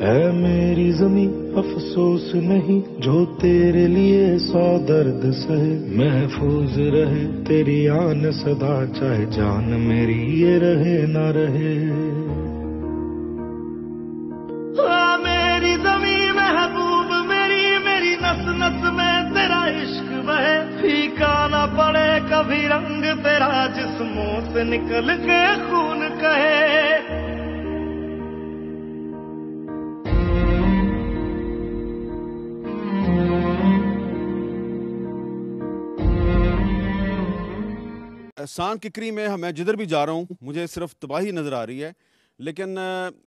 है मेरी ज़मीं अफसोस नहीं जो तेरे लिए 100 दर्द सहे। महफूज रहे तेरी आन सदा, चाहे जान मेरी ये रहे ना रहे। मेरी ज़मीं महबूब मेरी, मेरी नस नस में तेरा इश्क बहे। फीका ना पड़े कभी रंग तेरा, जिस्मों से निकल के खून कहे। सांग किकरी में मैं जिधर भी जा रहा हूँ मुझे सिर्फ तबाही नज़र आ रही है, लेकिन